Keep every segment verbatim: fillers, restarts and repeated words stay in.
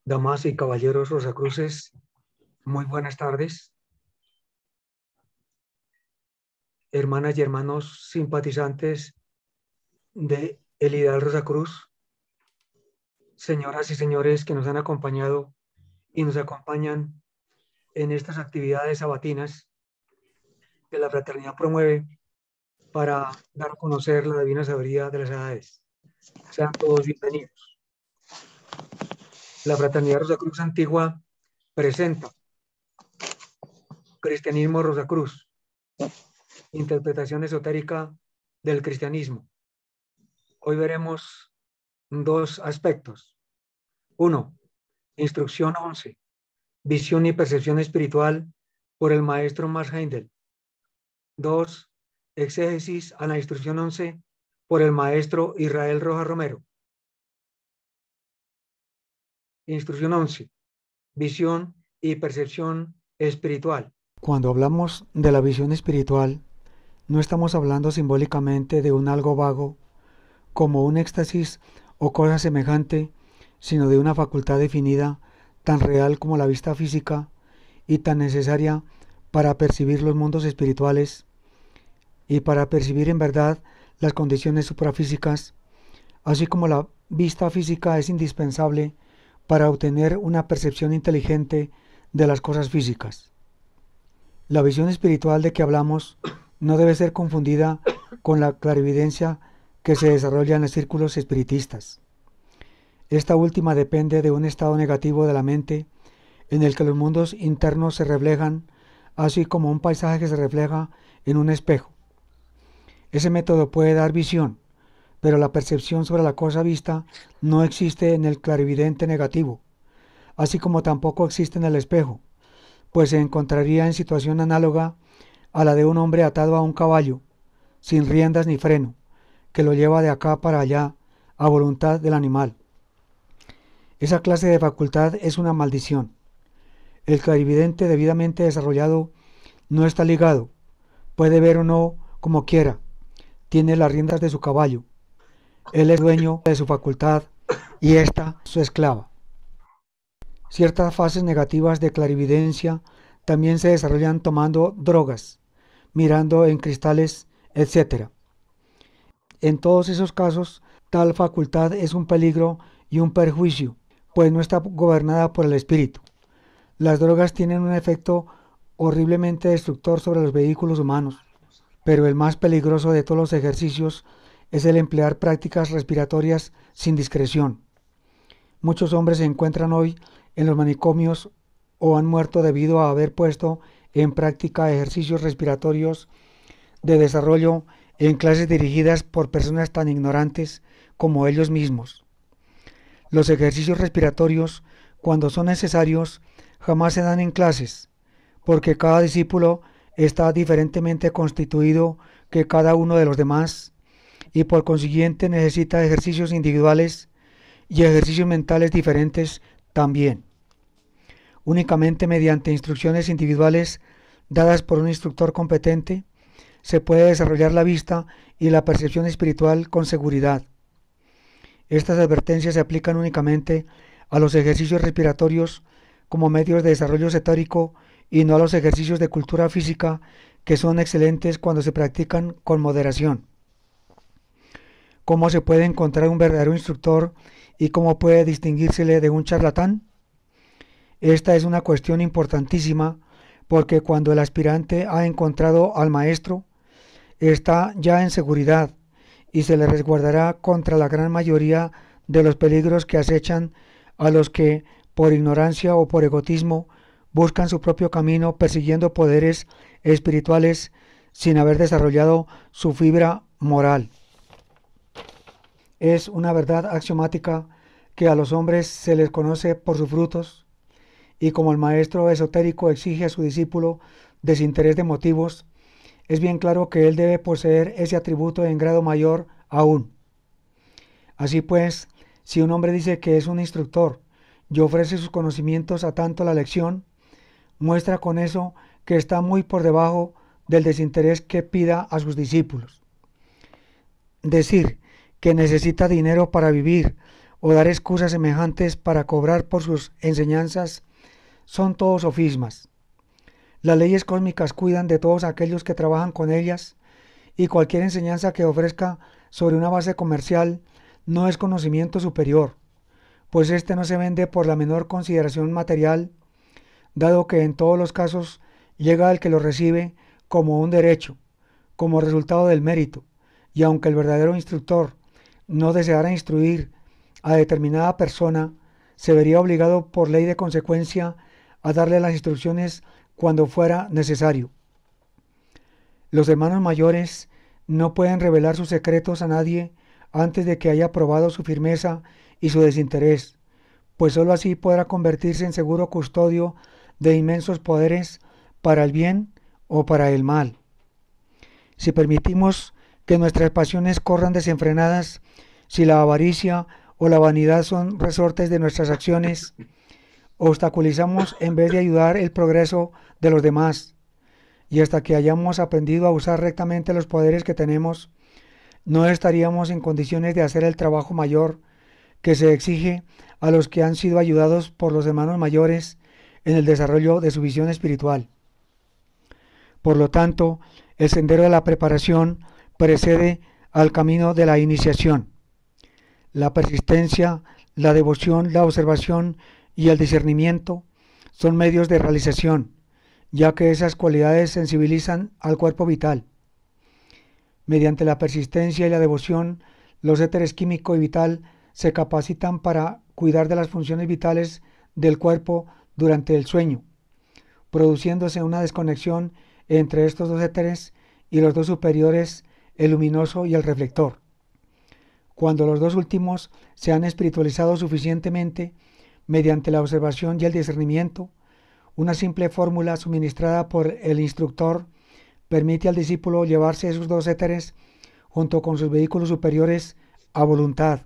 Damas y caballeros Rosacruces, muy buenas tardes. Hermanas y hermanos simpatizantes de el Ideal Rosacruz, señoras y señores que nos han acompañado y nos acompañan en estas actividades sabatinas que la fraternidad promueve para dar a conocer la divina sabiduría de las edades. Sean todos bienvenidos. La fraternidad Rosacruz Antigua presenta Cristianismo Rosacruz, interpretación esotérica del cristianismo. Hoy veremos dos aspectos. Uno, instrucción once, visión y percepción espiritual por el maestro Max Heindel. Dos, exégesis a la instrucción once por el maestro Israel Rojas Romero. Instrucción once, visión y percepción espiritual. Cuando hablamos de la visión espiritual, no estamos hablando simbólicamente de un algo vago, como un éxtasis o cosa semejante, sino de una facultad definida tan real como la vista física y tan necesaria para percibir los mundos espirituales y para percibir en verdad las condiciones suprafísicas, así como la vista física es indispensable para obtener una percepción inteligente de las cosas físicas. La visión espiritual de que hablamos no debe ser confundida con la clarividencia que se desarrolla en los círculos espiritistas. Esta última depende de un estado negativo de la mente en el que los mundos internos se reflejan, así como un paisaje que se refleja en un espejo. Ese método puede dar visión, pero la percepción sobre la cosa vista no existe en el clarividente negativo, así como tampoco existe en el espejo, pues se encontraría en situación análoga a la de un hombre atado a un caballo, sin riendas ni freno, que lo lleva de acá para allá a voluntad del animal. Esa clase de facultad es una maldición. El clarividente debidamente desarrollado no está ligado, puede ver o no como quiera, tiene las riendas de su caballo, él es dueño de su facultad y ésta su esclava. Ciertas fases negativas de clarividencia también se desarrollan tomando drogas, mirando en cristales, etcétera. En todos esos casos, tal facultad es un peligro y un perjuicio, pues no está gobernada por el espíritu. Las drogas tienen un efecto horriblemente destructor sobre los vehículos humanos, pero el más peligroso de todos los ejercicios es el emplear prácticas respiratorias sin discreción. Muchos hombres se encuentran hoy en los manicomios o han muerto debido a haber puesto en práctica ejercicios respiratorios de desarrollo en clases dirigidas por personas tan ignorantes como ellos mismos. Los ejercicios respiratorios, cuando son necesarios, jamás se dan en clases, porque cada discípulo está diferentemente constituido que cada uno de los demás y por consiguiente necesita ejercicios individuales y ejercicios mentales diferentes también. Únicamente mediante instrucciones individuales dadas por un instructor competente se puede desarrollar la vista y la percepción espiritual con seguridad. Estas advertencias se aplican únicamente a los ejercicios respiratorios como medios de desarrollo esotérico y no a los ejercicios de cultura física, que son excelentes cuando se practican con moderación. ¿Cómo se puede encontrar un verdadero instructor y cómo puede distinguírsele de un charlatán? Esta es una cuestión importantísima, porque cuando el aspirante ha encontrado al maestro, está ya en seguridad y se le resguardará contra la gran mayoría de los peligros que acechan a los que, por ignorancia o por egotismo, buscan su propio camino persiguiendo poderes espirituales sin haber desarrollado su fibra moral. Es una verdad axiomática que a los hombres se les conoce por sus frutos, y como el maestro esotérico exige a su discípulo desinterés de motivos, es bien claro que él debe poseer ese atributo en grado mayor aún. Así pues, si un hombre dice que es un instructor y ofrece sus conocimientos a tanto la lección, muestra con eso que está muy por debajo del desinterés que pida a sus discípulos. Decir que necesita dinero para vivir o dar excusas semejantes para cobrar por sus enseñanzas son todos sofismas. Las leyes cósmicas cuidan de todos aquellos que trabajan con ellas, y cualquier enseñanza que ofrezca sobre una base comercial no es conocimiento superior, pues éste no se vende por la menor consideración material, dado que en todos los casos llega al que lo recibe como un derecho, como resultado del mérito, y aunque el verdadero instructor no deseara instruir a determinada persona, se vería obligado por ley de consecuencia a darle las instrucciones cuando fuera necesario. Los hermanos mayores no pueden revelar sus secretos a nadie antes de que haya probado su firmeza y su desinterés, pues sólo así podrá convertirse en seguro custodio de inmensos poderes para el bien o para el mal. Si permitimos que nuestras pasiones corran desenfrenadas, si la avaricia o la vanidad son resortes de nuestras acciones, obstaculizamos en vez de ayudar el progreso de los demás, y hasta que hayamos aprendido a usar rectamente los poderes que tenemos, no estaríamos en condiciones de hacer el trabajo mayor que se exige a los que han sido ayudados por los hermanos mayores en el desarrollo de su visión espiritual. Por lo tanto, el sendero de la preparación precede al camino de la iniciación. La persistencia, la devoción, la observación y el discernimiento son medios de realización, ya que esas cualidades sensibilizan al cuerpo vital. Mediante la persistencia y la devoción, los éteres químico y vital se capacitan para cuidar de las funciones vitales del cuerpo durante el sueño, produciéndose una desconexión entre estos dos éteres y los dos superiores, el luminoso y el reflector. Cuando los dos últimos se han espiritualizado suficientemente, mediante la observación y el discernimiento, una simple fórmula suministrada por el instructor permite al discípulo llevarse esos dos éteres junto con sus vehículos superiores a voluntad.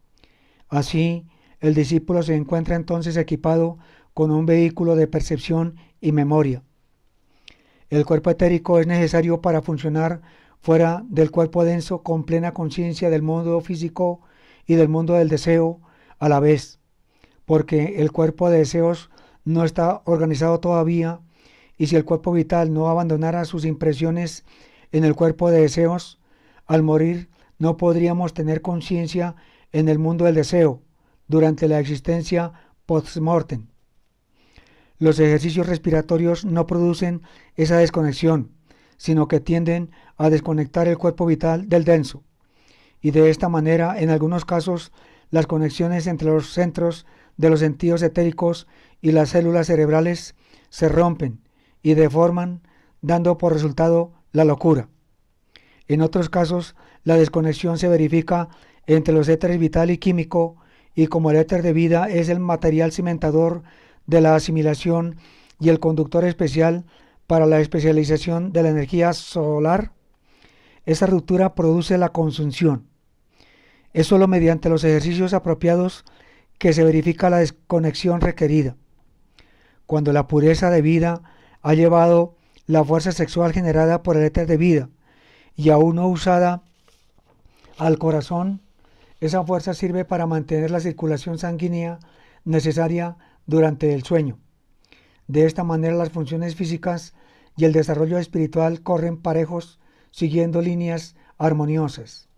Así, el discípulo se encuentra entonces equipado con un vehículo de percepción y memoria. El cuerpo etérico es necesario para funcionar fuera del cuerpo denso con plena conciencia del mundo físico y del mundo del deseo a la vez, porque el cuerpo de deseos no está organizado todavía, y si el cuerpo vital no abandonara sus impresiones en el cuerpo de deseos, al morir no podríamos tener conciencia en el mundo del deseo durante la existencia post-mortem. Los ejercicios respiratorios no producen esa desconexión, sino que tienden a desconectar el cuerpo vital del denso, y de esta manera, en algunos casos, las conexiones entre los centros de los sentidos etéricos y las células cerebrales se rompen y deforman, dando por resultado la locura. En otros casos, la desconexión se verifica entre los éteres vital y químico, y como el éter de vida es el material cimentador de la asimilación y el conductor especial para la especialización de la energía solar, esa ruptura produce la consunción. Es sólo mediante los ejercicios apropiados que se verifica la desconexión requerida. Cuando la pureza de vida ha llevado la fuerza sexual generada por el éter de vida y aún no usada al corazón, esa fuerza sirve para mantener la circulación sanguínea necesaria durante el sueño. De esta manera las funciones físicas y el desarrollo espiritual corren parejos, siguiendo líneas armoniosas.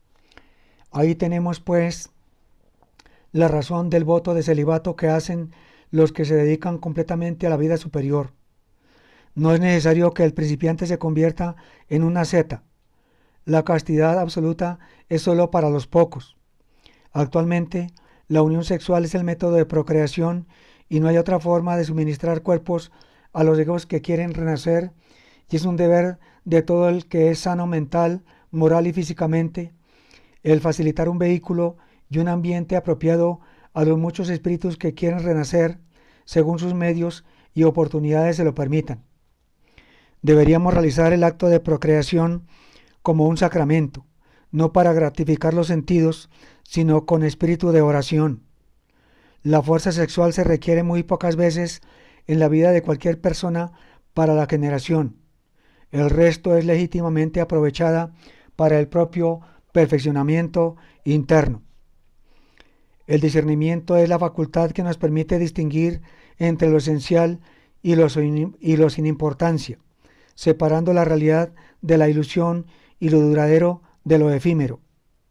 Ahí tenemos pues la razón del voto de celibato que hacen los que se dedican completamente a la vida superior. No es necesario que el principiante se convierta en una asceta. La castidad absoluta es solo para los pocos. Actualmente, la unión sexual es el método de procreación y no hay otra forma de suministrar cuerpos a los hijos que quieren renacer, y es un deber de todo el que es sano mental, moral y físicamente el facilitar un vehículo y un ambiente apropiado a los muchos espíritus que quieren renacer según sus medios y oportunidades se lo permitan. Deberíamos realizar el acto de procreación como un sacramento, no para gratificar los sentidos, sino con espíritu de oración. La fuerza sexual se requiere muy pocas veces en la vida de cualquier persona para la generación. El resto es legítimamente aprovechada para el propio perfeccionamiento interno. El discernimiento es la facultad que nos permite distinguir entre lo esencial y lo sin, y lo sin importancia, separando la realidad de la ilusión y lo duradero de lo efímero.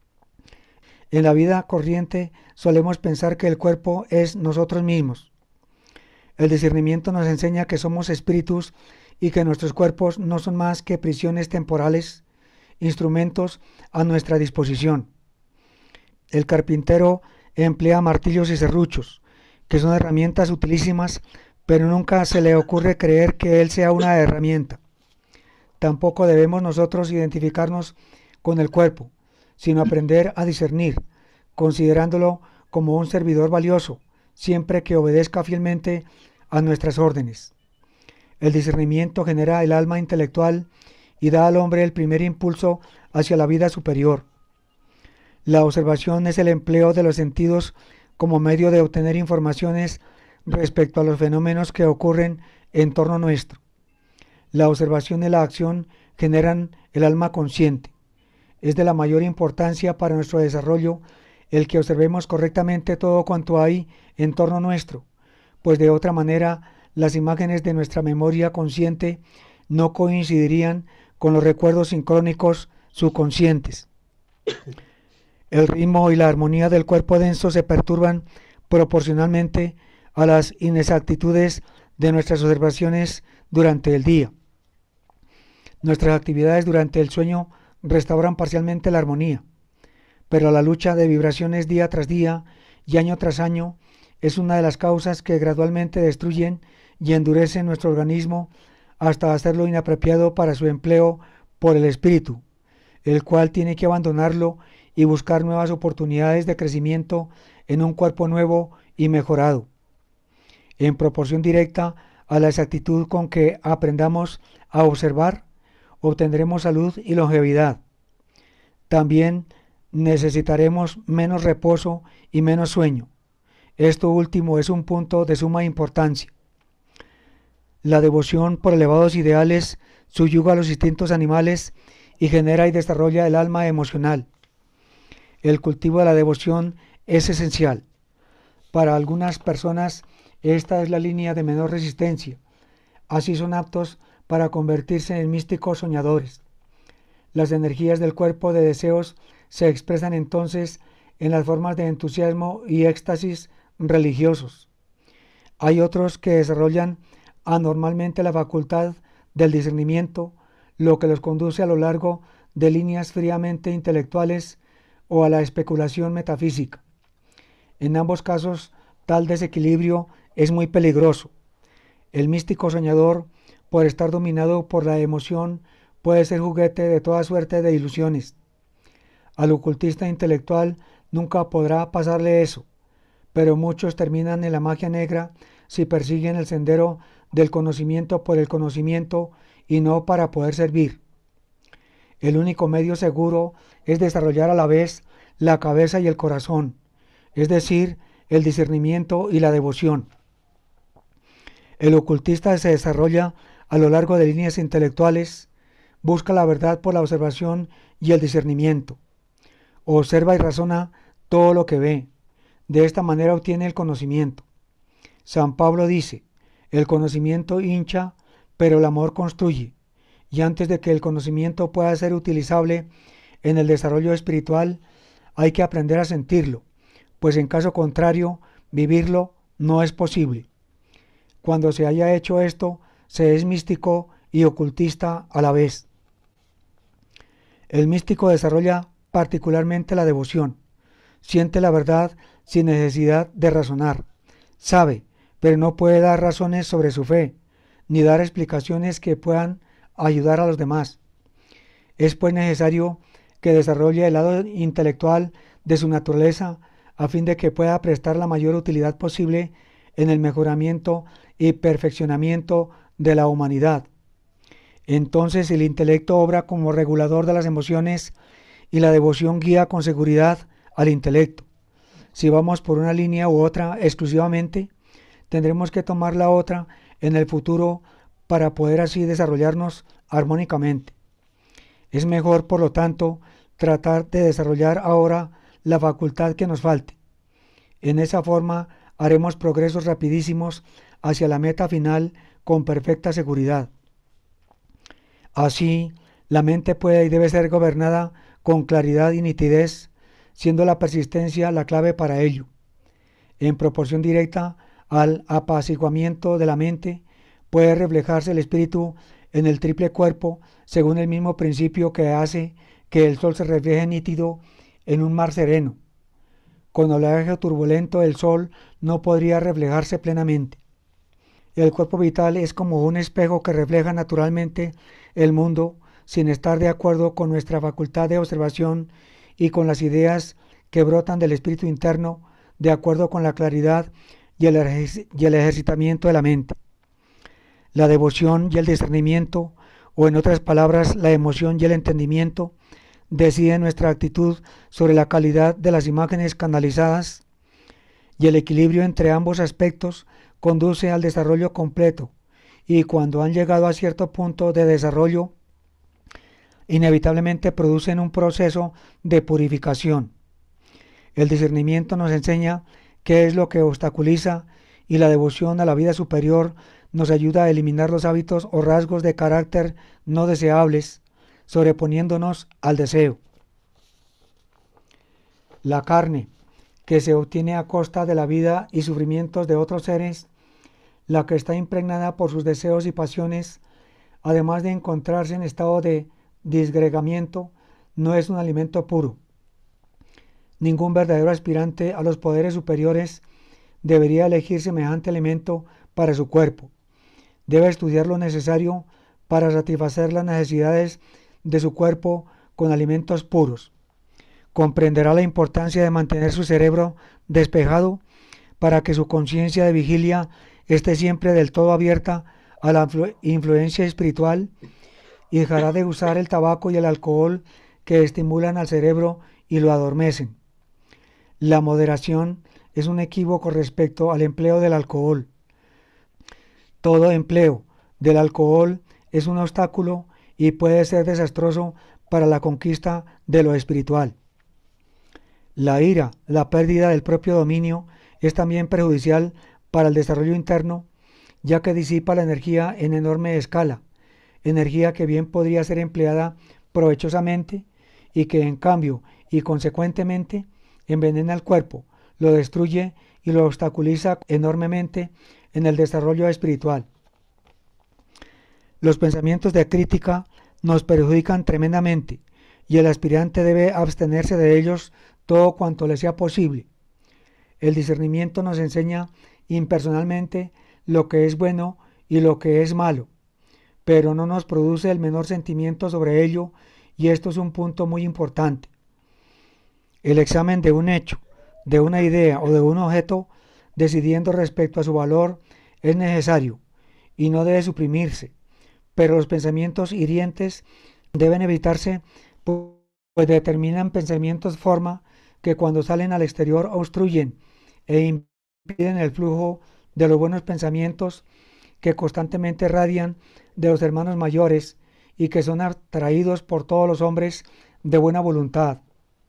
En la vida corriente solemos pensar que el cuerpo es nosotros mismos. El discernimiento nos enseña que somos espíritus y que nuestros cuerpos no son más que prisiones temporales, instrumentos a nuestra disposición. El carpintero emplea martillos y serruchos, que son herramientas utilísimas, pero nunca se le ocurre creer que él sea una herramienta. Tampoco debemos nosotros identificarnos con el cuerpo, sino aprender a discernir, considerándolo como un servidor valioso, siempre que obedezca fielmente a nuestras órdenes. El discernimiento genera el alma intelectual y da al hombre el primer impulso hacia la vida superior. La observación es el empleo de los sentidos como medio de obtener informaciones respecto a los fenómenos que ocurren en torno nuestro. La observación y la acción generan el alma consciente. Es de la mayor importancia para nuestro desarrollo el que observemos correctamente todo cuanto hay en torno nuestro, pues de otra manera las imágenes de nuestra memoria consciente no coincidirían con los recuerdos sincrónicos subconscientes. El ritmo y la armonía del cuerpo denso se perturban proporcionalmente a las inexactitudes de nuestras observaciones durante el día. Nuestras actividades durante el sueño restauran parcialmente la armonía, pero la lucha de vibraciones día tras día y año tras año es una de las causas que gradualmente destruyen y endurecen nuestro organismo hasta hacerlo inapropiado para su empleo por el espíritu, el cual tiene que abandonarlo y buscar nuevas oportunidades de crecimiento en un cuerpo nuevo y mejorado. En proporción directa a la exactitud con que aprendamos a observar, obtendremos salud y longevidad. También necesitaremos menos reposo y menos sueño. Esto último es un punto de suma importancia. La devoción por elevados ideales subyuga a los instintos animales y genera y desarrolla el alma emocional. El cultivo de la devoción es esencial. Para algunas personas esta es la línea de menor resistencia. Así son aptos para convertirse en místicos soñadores. Las energías del cuerpo de deseos se expresan entonces en las formas de entusiasmo y éxtasis religiosos. Hay otros que desarrollan anormalmente la facultad del discernimiento, lo que los conduce a lo largo de líneas fríamente intelectuales o a la especulación metafísica. En ambos casos, tal desequilibrio es muy peligroso. El místico soñador, por estar dominado por la emoción, puede ser juguete de toda suerte de ilusiones. Al ocultista intelectual nunca podrá pasarle eso, pero muchos terminan en la magia negra si persiguen el sendero del conocimiento por el conocimiento y no para poder servir. El único medio seguro es desarrollar a la vez la cabeza y el corazón, es decir, el discernimiento y la devoción. El ocultista se desarrolla a lo largo de líneas intelectuales, busca la verdad por la observación y el discernimiento. Observa y razona todo lo que ve. De esta manera obtiene el conocimiento. San Pablo dice, el conocimiento hincha, pero el amor construye. Y antes de que el conocimiento pueda ser utilizable en el desarrollo espiritual, hay que aprender a sentirlo, pues en caso contrario, vivirlo no es posible. Cuando se haya hecho esto, se es místico y ocultista a la vez. El místico desarrolla particularmente la devoción. Siente la verdad sin necesidad de razonar. Sabe, pero no puede dar razones sobre su fe, ni dar explicaciones que puedan ayudar a los demás. Es pues necesario que desarrolle el lado intelectual de su naturaleza a fin de que pueda prestar la mayor utilidad posible en el mejoramiento y perfeccionamiento de la humanidad. Entonces el intelecto obra como regulador de las emociones y la devoción guía con seguridad al intelecto. Si vamos por una línea u otra exclusivamente, tendremos que tomar la otra en el futuro para poder así desarrollarnos armónicamente. Es mejor, por lo tanto, tratar de desarrollar ahora la facultad que nos falte. En esa forma haremos progresos rapidísimos hacia la meta final con perfecta seguridad. Así, la mente puede y debe ser gobernada con claridad y nitidez, siendo la persistencia la clave para ello. En proporción directa al apaciguamiento de la mente, puede reflejarse el espíritu en el triple cuerpo, según el mismo principio que hace que el sol se refleje nítido en un mar sereno. Con oleaje turbulento el sol no podría reflejarse plenamente. El cuerpo vital es como un espejo que refleja naturalmente el mundo sin estar de acuerdo con nuestra facultad de observación y con las ideas que brotan del espíritu interno de acuerdo con la claridad y el, ejerc- y el ejercitamiento de la mente. La devoción y el discernimiento, o en otras palabras, la emoción y el entendimiento, deciden nuestra actitud sobre la calidad de las imágenes canalizadas, y el equilibrio entre ambos aspectos conduce al desarrollo completo, y cuando han llegado a cierto punto de desarrollo, inevitablemente producen un proceso de purificación. El discernimiento nos enseña qué es lo que obstaculiza, y la devoción a la vida superior nos ayuda a eliminar los hábitos o rasgos de carácter no deseables, sobreponiéndonos al deseo. La carne, que se obtiene a costa de la vida y sufrimientos de otros seres, la que está impregnada por sus deseos y pasiones, además de encontrarse en estado de disgregamiento, no es un alimento puro. Ningún verdadero aspirante a los poderes superiores debería elegir semejante alimento para su cuerpo. Debe estudiar lo necesario para satisfacer las necesidades de su cuerpo con alimentos puros. Comprenderá la importancia de mantener su cerebro despejado para que su conciencia de vigilia esté siempre del todo abierta a la influ- influencia espiritual, y dejará de usar el tabaco y el alcohol que estimulan al cerebro y lo adormecen. La moderación es un equívoco respecto al empleo del alcohol. Todo empleo del alcohol es un obstáculo y puede ser desastroso para la conquista de lo espiritual. La ira, la pérdida del propio dominio, es también perjudicial para el desarrollo interno, ya que disipa la energía en enorme escala, energía que bien podría ser empleada provechosamente y que en cambio y consecuentemente envenena el cuerpo, lo destruye y lo obstaculiza enormemente en el desarrollo espiritual. Los pensamientos de crítica nos perjudican tremendamente y el aspirante debe abstenerse de ellos todo cuanto le sea posible. El discernimiento nos enseña impersonalmente lo que es bueno y lo que es malo, pero no nos produce el menor sentimiento sobre ello, y esto es un punto muy importante. El examen de un hecho, de una idea o de un objeto, decidiendo respecto a su valor, es necesario y no debe suprimirse, pero los pensamientos hirientes deben evitarse, pues determinan pensamientos forma que cuando salen al exterior obstruyen e impiden el flujo de los buenos pensamientos que constantemente radian de los hermanos mayores y que son atraídos por todos los hombres de buena voluntad.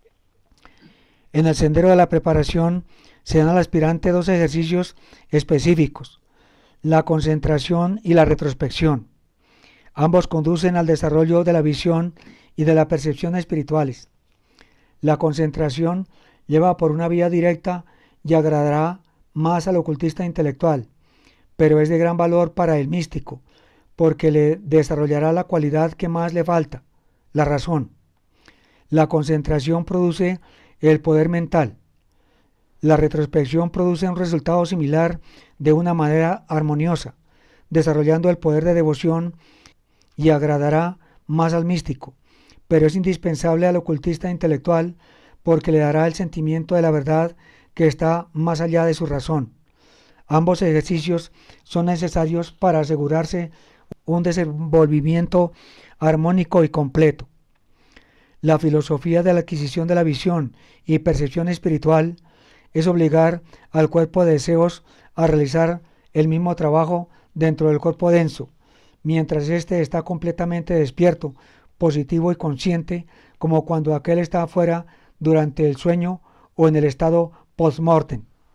En el sendero de la preparación se dan al aspirante dos ejercicios específicos: la concentración y la retrospección. Ambos conducen al desarrollo de la visión y de la percepción espirituales. La concentración lleva por una vía directa y agradará más al ocultista intelectual, pero es de gran valor para el místico, porque le desarrollará la cualidad que más le falta, la razón. La concentración produce el poder mental. La retrospección produce un resultado similar de una manera armoniosa, desarrollando el poder de devoción y agradará más al místico, pero es indispensable al ocultista intelectual porque le dará el sentimiento de la verdad que está más allá de su razón. Ambos ejercicios son necesarios para asegurarse un desenvolvimiento armónico y completo. La filosofía de la adquisición de la visión y percepción espiritual es obligar al cuerpo de deseos a realizar el mismo trabajo dentro del cuerpo denso, mientras éste está completamente despierto, positivo y consciente, como cuando aquel está afuera durante el sueño o en el estado post-mortem.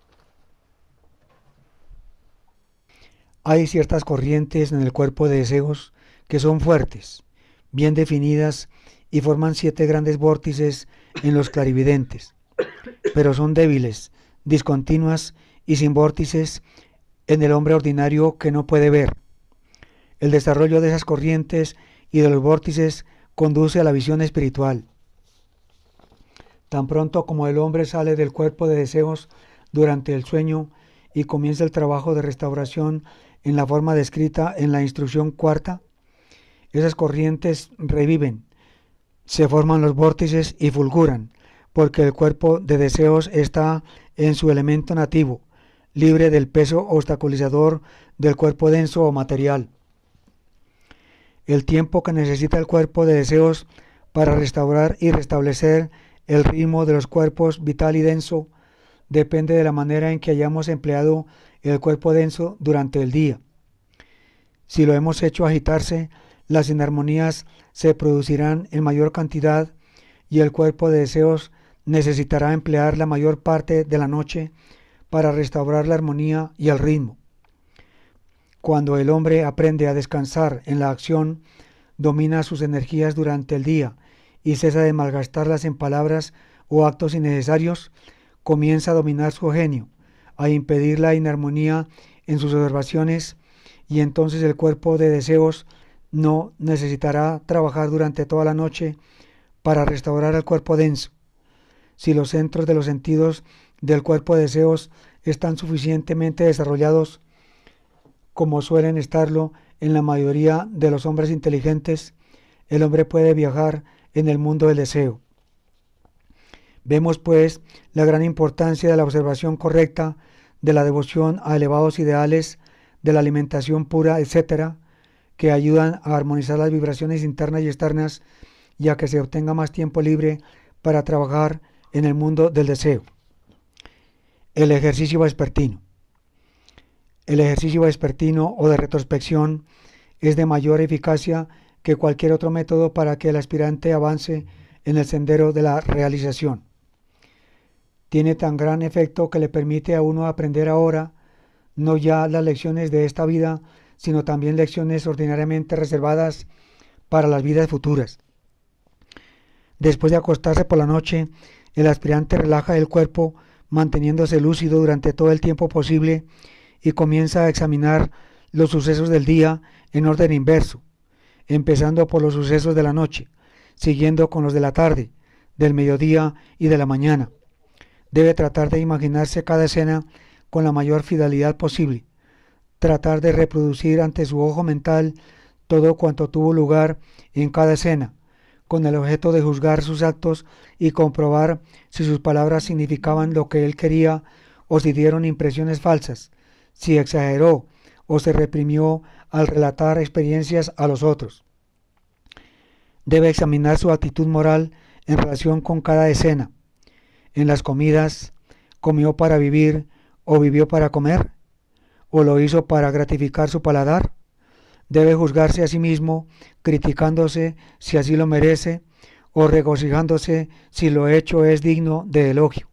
Hay ciertas corrientes en el cuerpo de deseos que son fuertes, bien definidas y forman siete grandes vórtices en los clarividentes, pero son débiles, discontinuas y sin vórtices en el hombre ordinario que no puede ver. El desarrollo de esas corrientes y de los vórtices conduce a la visión espiritual. Tan pronto como el hombre sale del cuerpo de deseos durante el sueño y comienza el trabajo de restauración en la forma descrita en la instrucción cuarta, esas corrientes reviven, se forman los vórtices y fulguran, porque el cuerpo de deseos está en su elemento nativo, libre del peso obstaculizador del cuerpo denso o material. El tiempo que necesita el cuerpo de deseos para restaurar y restablecer el ritmo de los cuerpos vital y denso depende de la manera en que hayamos empleado el cuerpo denso durante el día. Si lo hemos hecho agitarse, las inarmonías se producirán en mayor cantidad y el cuerpo de deseos necesitará emplear la mayor parte de la noche para restaurar la armonía y el ritmo. Cuando el hombre aprende a descansar en la acción, domina sus energías durante el día y cesa de malgastarlas en palabras o actos innecesarios, comienza a dominar su genio, a impedir la inarmonía en sus observaciones, y entonces el cuerpo de deseos no necesitará trabajar durante toda la noche para restaurar el cuerpo denso. Si los centros de los sentidos del cuerpo de deseos están suficientemente desarrollados, como suelen estarlo en la mayoría de los hombres inteligentes, el hombre puede viajar en el mundo del deseo. Vemos pues la gran importancia de la observación correcta, de la devoción a elevados ideales, de la alimentación pura, etcétera, que ayudan a armonizar las vibraciones internas y externas y a que se obtenga más tiempo libre para trabajar en el mundo del deseo. El ejercicio vespertino. El ejercicio vespertino o de retrospección es de mayor eficacia que cualquier otro método para que el aspirante avance en el sendero de la realización. Tiene tan gran efecto que le permite a uno aprender ahora, no ya las lecciones de esta vida, sino también lecciones ordinariamente reservadas para las vidas futuras. Después de acostarse por la noche, el aspirante relaja el cuerpo, manteniéndose lúcido durante todo el tiempo posible, y comienza a examinar los sucesos del día en orden inverso, empezando por los sucesos de la noche, siguiendo con los de la tarde, del mediodía y de la mañana. Debe tratar de imaginarse cada escena con la mayor fidelidad posible, tratar de reproducir ante su ojo mental todo cuanto tuvo lugar en cada escena, con el objeto de juzgar sus actos y comprobar si sus palabras significaban lo que él quería o si dieron impresiones falsas, si exageró o se reprimió al relatar experiencias a los otros. Debe examinar su actitud moral en relación con cada escena. En las comidas, ¿comió para vivir o vivió para comer? ¿O lo hizo para gratificar su paladar? Debe juzgarse a sí mismo, criticándose si así lo merece, o regocijándose si lo hecho es digno de elogio.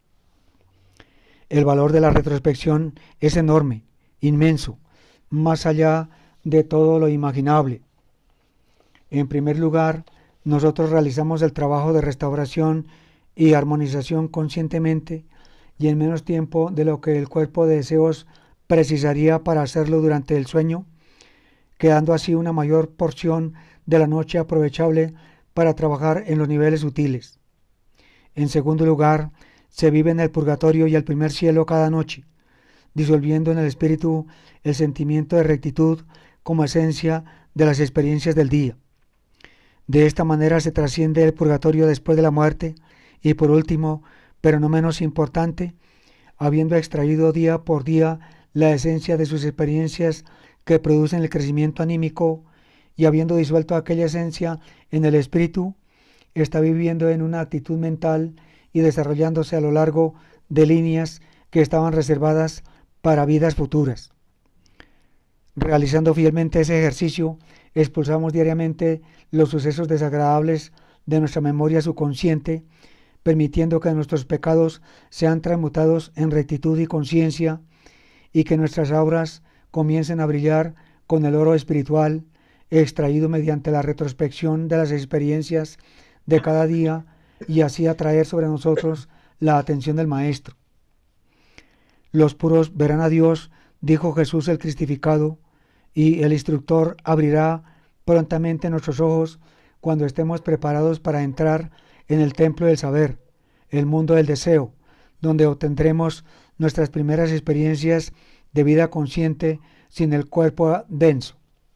El valor de la retrospección es enorme, inmenso, más allá de todo lo imaginable. En primer lugar, nosotros realizamos el trabajo de restauración y armonización conscientemente y en menos tiempo de lo que el cuerpo de deseos precisaría para hacerlo durante el sueño, quedando así una mayor porción de la noche aprovechable para trabajar en los niveles sutiles. En segundo lugar, se vive en el purgatorio y el primer cielo cada noche, disolviendo en el espíritu el sentimiento de rectitud como esencia de las experiencias del día. De esta manera se trasciende el purgatorio después de la muerte y por último, pero no menos importante, habiendo extraído día por día la esencia de sus experiencias que producen el crecimiento anímico y habiendo disuelto aquella esencia en el espíritu, está viviendo en una actitud mental y desarrollándose a lo largo de líneas que estaban reservadas para vidas futuras. Realizando fielmente ese ejercicio, expulsamos diariamente los sucesos desagradables de nuestra memoria subconsciente, permitiendo que nuestros pecados sean transmutados en rectitud y conciencia y que nuestras auras comiencen a brillar con el oro espiritual extraído mediante la retrospección de las experiencias de cada día y así atraer sobre nosotros la atención del Maestro. Los puros verán a Dios, dijo Jesús el cristificado, y el instructor abrirá prontamente nuestros ojos cuando estemos preparados para entrar en el templo del saber, el mundo del deseo, donde obtendremos nuestras primeras experiencias de vida consciente sin el cuerpo denso.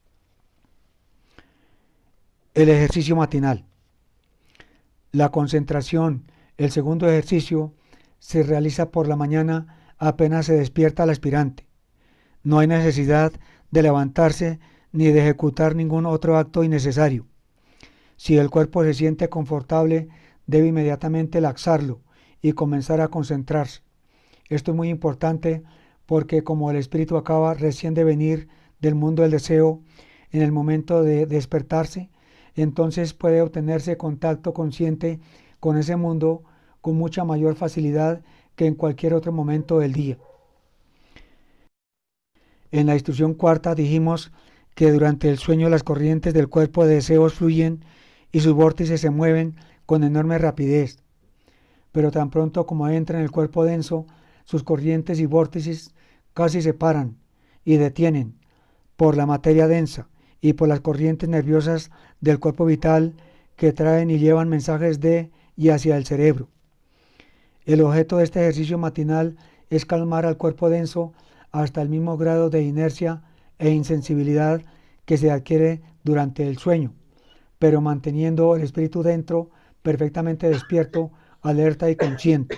El ejercicio matinal. La concentración, el segundo ejercicio, se realiza por la mañana apenas se despierta el aspirante. No hay necesidad de levantarse ni de ejecutar ningún otro acto innecesario. Si el cuerpo se siente confortable, debe inmediatamente laxarlo y comenzar a concentrarse. Esto es muy importante porque como el espíritu acaba recién de venir del mundo del deseo, en el momento de despertarse, entonces puede obtenerse contacto consciente con ese mundo con mucha mayor facilidad que en cualquier otro momento del día. En la instrucción cuarta dijimos que durante el sueño las corrientes del cuerpo de deseos fluyen y sus vórtices se mueven con enorme rapidez, pero tan pronto como entra en el cuerpo denso, sus corrientes y vórtices casi se paran y detienen por la materia densa y por las corrientes nerviosas del cuerpo vital que traen y llevan mensajes de y hacia el cerebro. El objeto de este ejercicio matinal es calmar al cuerpo denso hasta el mismo grado de inercia e insensibilidad que se adquiere durante el sueño, pero manteniendo el espíritu dentro perfectamente despierto, alerta y consciente.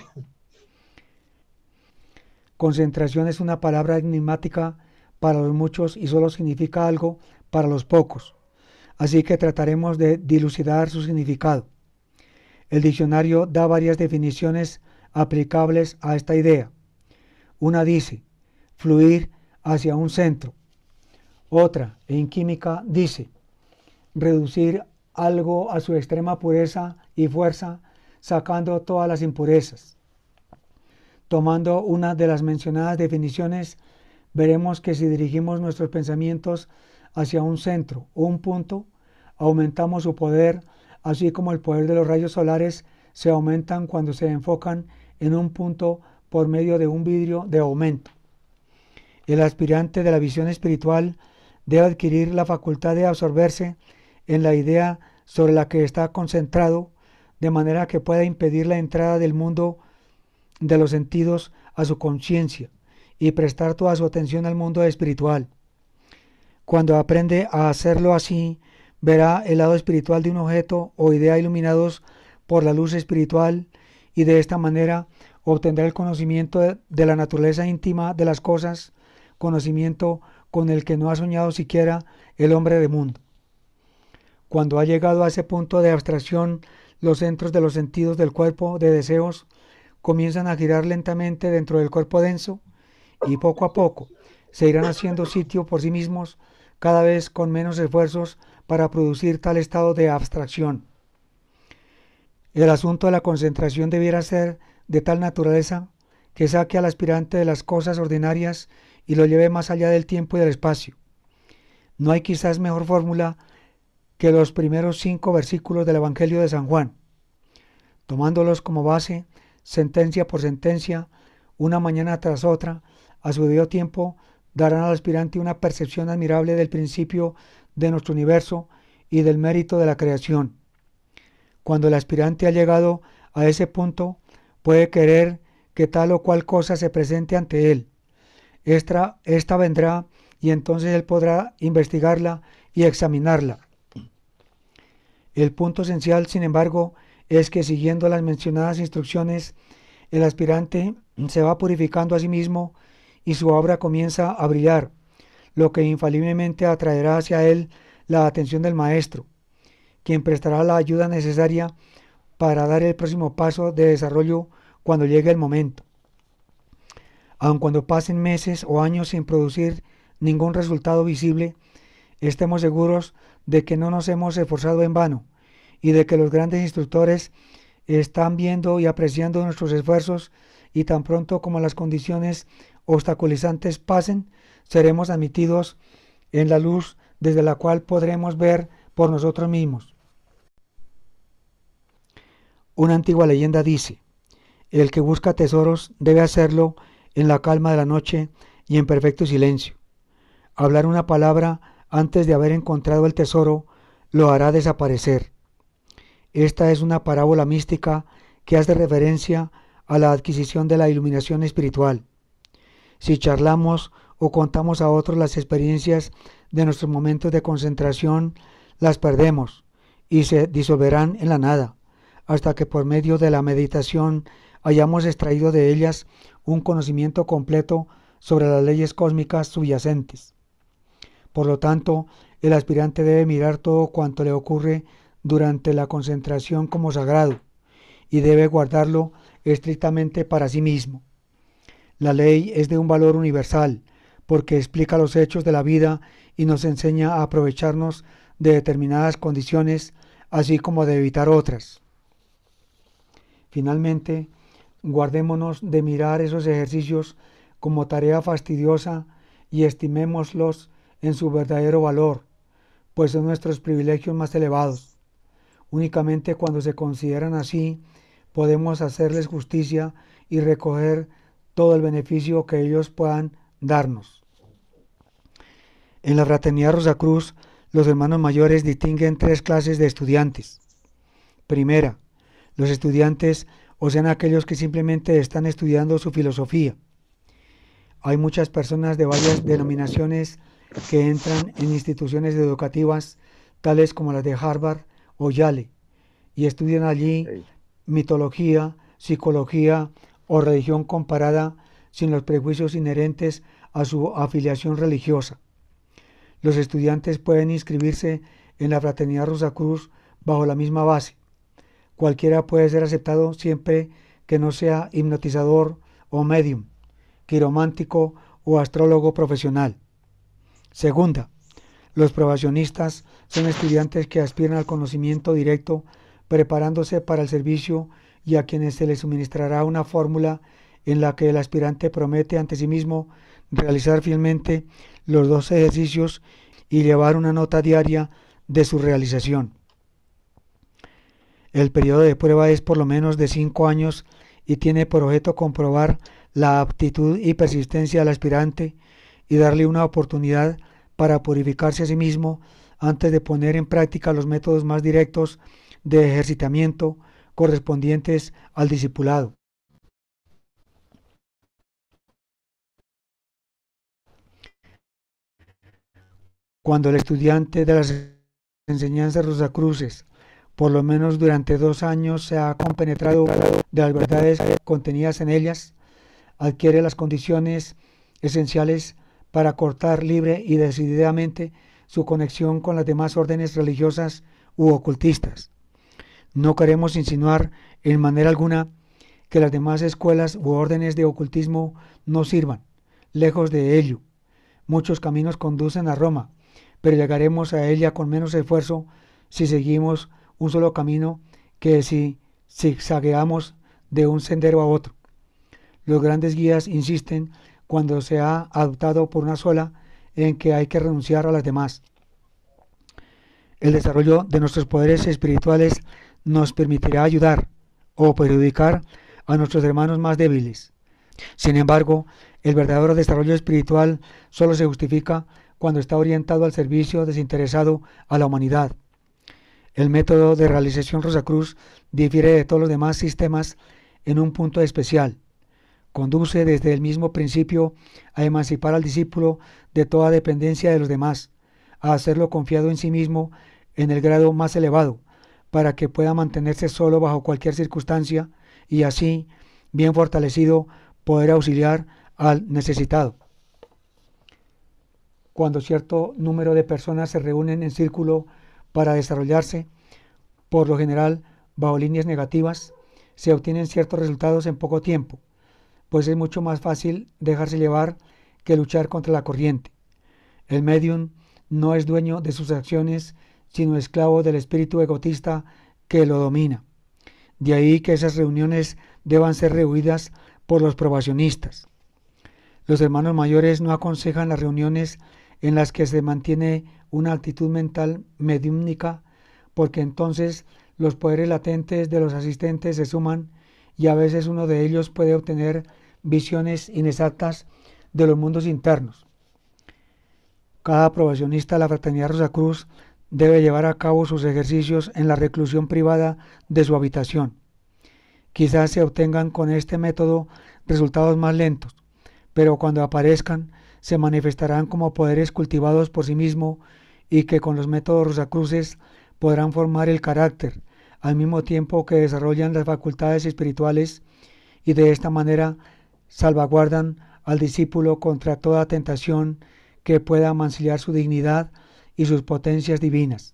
Concentración es una palabra enigmática para los muchos y solo significa algo para los pocos, así que trataremos de dilucidar su significado. El diccionario da varias definiciones aplicables a esta idea. Una dice, fluir hacia un centro. Otra, en química, dice, reducir algo a su extrema pureza y fuerza, sacando todas las impurezas. Tomando una de las mencionadas definiciones, veremos que si dirigimos nuestros pensamientos hacia un centro o un punto, aumentamos su poder, así como el poder de los rayos solares se aumentan cuando se enfocan en un punto por medio de un vidrio de aumento. El aspirante de la visión espiritual debe adquirir la facultad de absorberse en la idea sobre la que está concentrado, de manera que pueda impedir la entrada del mundo de los sentidos a su conciencia y prestar toda su atención al mundo espiritual. Cuando aprende a hacerlo así, verá el lado espiritual de un objeto o idea iluminados por la luz espiritual y de esta manera obtendrá el conocimiento de, de la naturaleza íntima de las cosas, conocimiento con el que no ha soñado siquiera el hombre de mundo. Cuando ha llegado a ese punto de abstracción, los centros de los sentidos del cuerpo de deseos comienzan a girar lentamente dentro del cuerpo denso y poco a poco se irán haciendo sitio por sí mismos, cada vez con menos esfuerzos para producir tal estado de abstracción. El asunto de la concentración debiera ser de tal naturaleza que saque al aspirante de las cosas ordinarias y lo lleve más allá del tiempo y del espacio. No hay quizás mejor fórmula que los primeros cinco versículos del Evangelio de San Juan. Tomándolos como base, sentencia por sentencia, una mañana tras otra, a su debido tiempo, darán al aspirante una percepción admirable del principio de nuestro universo y del mérito de la creación. Cuando el aspirante ha llegado a ese punto, puede querer que tal o cual cosa se presente ante él. Esta, esta vendrá y entonces él podrá investigarla y examinarla. El punto esencial, sin embargo, es que siguiendo las mencionadas instrucciones, el aspirante se va purificando a sí mismo y su obra comienza a brillar, lo que infaliblemente atraerá hacia él la atención del maestro, quien prestará la ayuda necesaria para dar el próximo paso de desarrollo cuando llegue el momento. Aun cuando pasen meses o años sin producir ningún resultado visible, estemos seguros de que no nos hemos esforzado en vano y de que los grandes instructores están viendo y apreciando nuestros esfuerzos y tan pronto como las condiciones obstaculizantes pasen, seremos admitidos en la luz desde la cual podremos ver por nosotros mismos. Una antigua leyenda dice: el que busca tesoros debe hacerlo en la calma de la noche y en perfecto silencio. Hablar una palabra antes de haber encontrado el tesoro lo hará desaparecer. Esta es una parábola mística que hace referencia a la adquisición de la iluminación espiritual. Si charlamos o contamos a otros las experiencias de nuestros momentos de concentración, las perdemos y se disolverán en la nada, hasta que por medio de la meditación hayamos extraído de ellas un conocimiento completo sobre las leyes cósmicas subyacentes. Por lo tanto, el aspirante debe mirar todo cuanto le ocurre durante la concentración como sagrado y debe guardarlo estrictamente para sí mismo. La ley es de un valor universal porque explica los hechos de la vida y nos enseña a aprovecharnos de determinadas condiciones, así como de evitar otras. Finalmente, guardémonos de mirar esos ejercicios como tarea fastidiosa y estimémoslos en su verdadero valor, pues son nuestros privilegios más elevados. Únicamente cuando se consideran así, podemos hacerles justicia y recoger todo el beneficio que ellos puedan darnos. En la Fraternidad Rosacruz, los hermanos mayores distinguen tres clases de estudiantes. Primera, los estudiantes, o sean aquellos que simplemente están estudiando su filosofía. Hay muchas personas de varias denominaciones que entran en instituciones educativas tales como las de Harvard o Yale y estudian allí mitología, psicología o religión comparada sin los prejuicios inherentes a su afiliación religiosa. Los estudiantes pueden inscribirse en la Fraternidad Rosacruz bajo la misma base. Cualquiera puede ser aceptado siempre que no sea hipnotizador o medium, quiromántico o astrólogo profesional. Segunda, los probacionistas son estudiantes que aspiran al conocimiento directo, preparándose para el servicio y a quienes se les suministrará una fórmula en la que el aspirante promete ante sí mismo realizar fielmente los dos ejercicios y llevar una nota diaria de su realización. El periodo de prueba es por lo menos de cinco años y tiene por objeto comprobar la aptitud y persistencia del aspirante y darle una oportunidad para purificarse a sí mismo antes de poner en práctica los métodos más directos de ejercitamiento correspondientes al discipulado. Cuando el estudiante de las enseñanzas rosacruces, por lo menos durante dos años, se ha compenetrado de las verdades contenidas en ellas, adquiere las condiciones esenciales para cortar libre y decididamente su conexión con las demás órdenes religiosas u ocultistas. No queremos insinuar en manera alguna que las demás escuelas u órdenes de ocultismo no sirvan. Lejos de ello, muchos caminos conducen a Roma, pero llegaremos a ella con menos esfuerzo si seguimos un solo camino que si zigzagueamos de un sendero a otro. Los grandes guías insisten, cuando se ha adoptado por una sola, en que hay que renunciar a las demás. El desarrollo de nuestros poderes espirituales nos permitirá ayudar o perjudicar a nuestros hermanos más débiles. Sin embargo, el verdadero desarrollo espiritual solo se justifica cuando está orientado al servicio desinteresado a la humanidad. El método de realización Rosacruz difiere de todos los demás sistemas en un punto especial. Conduce desde el mismo principio a emancipar al discípulo de toda dependencia de los demás, a hacerlo confiado en sí mismo en el grado más elevado, para que pueda mantenerse solo bajo cualquier circunstancia y así, bien fortalecido, poder auxiliar al necesitado. Cuando cierto número de personas se reúnen en círculo para desarrollarse, por lo general bajo líneas negativas, se obtienen ciertos resultados en poco tiempo, pues es mucho más fácil dejarse llevar que luchar contra la corriente. El medium no es dueño de sus acciones, sino esclavo del espíritu egotista que lo domina. De ahí que esas reuniones deban ser rehuidas por los probacionistas. Los hermanos mayores no aconsejan las reuniones en las que se mantiene una actitud mental mediúmnica, porque entonces los poderes latentes de los asistentes se suman y a veces uno de ellos puede obtener visiones inexactas de los mundos internos. Cada probacionista de la Fraternidad Rosacruz debe llevar a cabo sus ejercicios en la reclusión privada de su habitación. Quizás se obtengan con este método resultados más lentos, pero cuando aparezcan se manifestarán como poderes cultivados por sí mismos y que con los métodos rosacruces podrán formar el carácter, al mismo tiempo que desarrollan las facultades espirituales y de esta manera salvaguardan al discípulo contra toda tentación que pueda mancillar su dignidad y sus potencias divinas.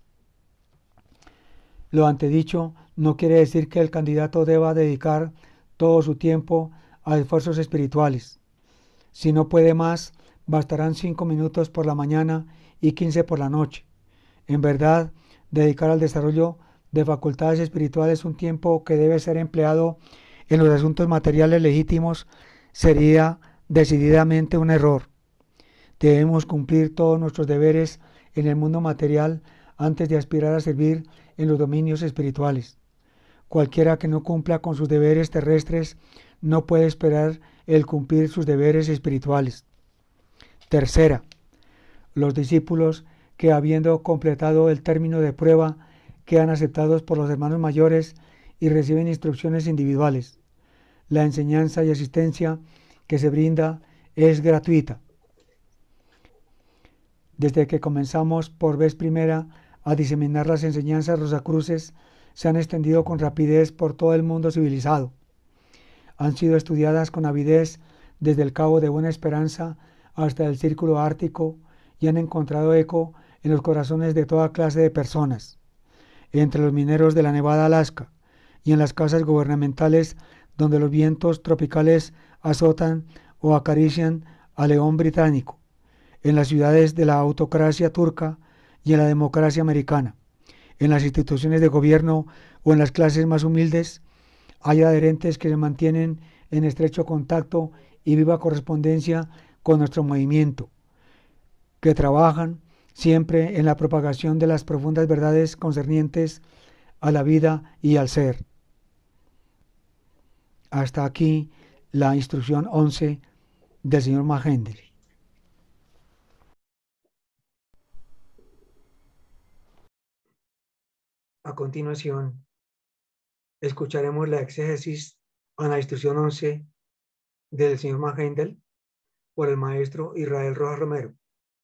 Lo antedicho no quiere decir que el candidato deba dedicar todo su tiempo a esfuerzos espirituales. Si no puede más, bastarán cinco minutos por la mañana y quince por la noche. En verdad, dedicar al desarrollo de facultades espirituales un tiempo que debe ser empleado en los asuntos materiales legítimos sería decididamente un error. Debemos cumplir todos nuestros deberes en el mundo material antes de aspirar a servir en los dominios espirituales. Cualquiera que no cumpla con sus deberes terrestres no puede esperar el cumplir sus deberes espirituales. Tercera, los discípulos que habiendo completado el término de prueba quedan aceptados por los hermanos mayores y reciben instrucciones individuales. La enseñanza y asistencia que se brinda es gratuita. Desde que comenzamos por vez primera a diseminar las enseñanzas rosacruces, se han extendido con rapidez por todo el mundo civilizado. Han sido estudiadas con avidez desde el Cabo de Buena Esperanza hasta el Círculo Ártico y han encontrado eco en los corazones de toda clase de personas, entre los mineros de la Nevada Alaska y en las casas gubernamentales donde los vientos tropicales azotan o acarician al león británico, en las ciudades de la autocracia turca y en la democracia americana, en las instituciones de gobierno o en las clases más humildes. Hay adherentes que se mantienen en estrecho contacto y viva correspondencia con nuestro movimiento, que trabajan siempre en la propagación de las profundas verdades concernientes a la vida y al ser. Hasta aquí la instrucción once del señor Mahendra. A continuación, escucharemos la exégesis a la instrucción once del señor Mahendra por el maestro Israel Rojas Romero.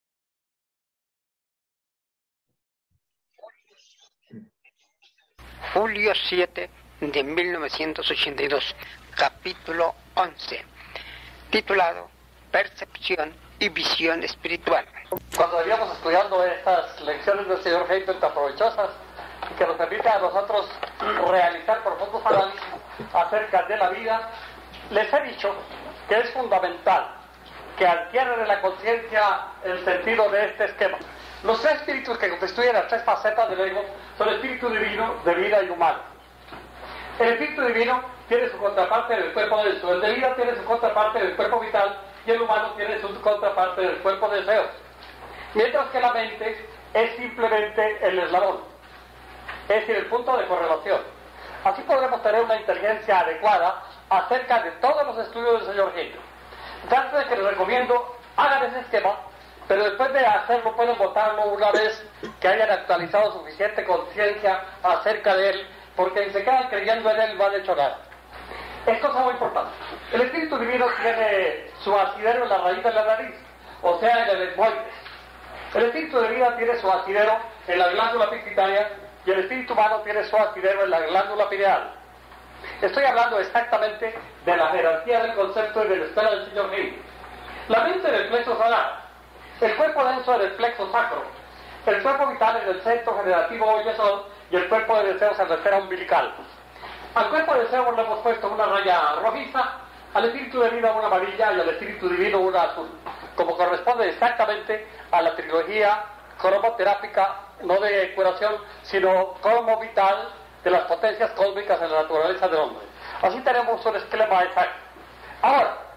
Julio siete de mil novecientos ochenta y dos, capítulo once, titulado Percepción y Visión Espiritual. Cuando veníamos estudiando estas lecciones del señor Heidel tan provechosas, que nos permiten a nosotros realizar profundos análisis acerca de la vida, les he dicho que es fundamental que adquieran en la conciencia el sentido de este esquema. Los tres espíritus que constituyen las tres facetas del ego son el espíritu divino, de vida y humano. El espíritu divino tiene su contraparte en el cuerpo de deseo, el de vida tiene su contraparte en el cuerpo vital y el humano tiene su contraparte en el cuerpo de deseos. Mientras que la mente es simplemente el eslabón, es decir, el punto de correlación. Así podremos tener una inteligencia adecuada acerca de todos los estudios del señor Heidel. Tanto de que les recomiendo, hagan ese esquema, pero después de hacerlo pueden votarlo una vez que hayan actualizado suficiente conciencia acerca de él, porque si se quedan creyendo en él no han hecho nada. Es cosa muy importante. El espíritu divino tiene su asidero en la raíz de la nariz, o sea, en el etmoides. El espíritu de vida tiene su asidero en la glándula pituitaria y el espíritu humano tiene su asidero en la glándula pineal. Estoy hablando exactamente de la jerarquía del concepto y de la escala del señor Heidel. La mente en el plexo solar, el cuerpo denso en el plexo sacro, el cuerpo vital en el centro generativo o yesod y el cuerpo de deseos en la esfera umbilical. Al cuerpo de deseos le hemos puesto una raya rojiza, al espíritu de vida una amarilla y al espíritu divino una azul, como corresponde exactamente a la trilogía cromoterápica, no de curación, sino cromo vital de las potencias cósmicas en la naturaleza del hombre. Así tenemos un esquema exacto. Ahora,